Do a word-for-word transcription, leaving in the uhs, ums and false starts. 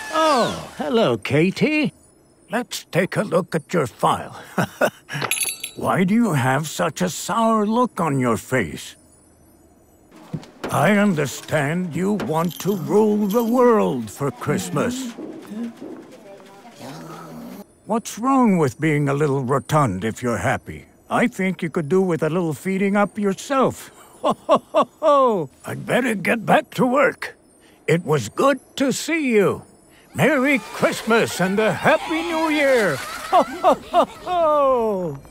Oh, hello, Katie. Let's take a look at your file. Why do you have such a sour look on your face? I understand you want to rule the world for Christmas. What's wrong with being a little rotund if you're happy? I think you could do with a little feeding up yourself. Ho, ho, ho, ho! I'd better get back to work. It was good to see you. Merry Christmas and a Happy New Year! Ho, ho, ho, ho!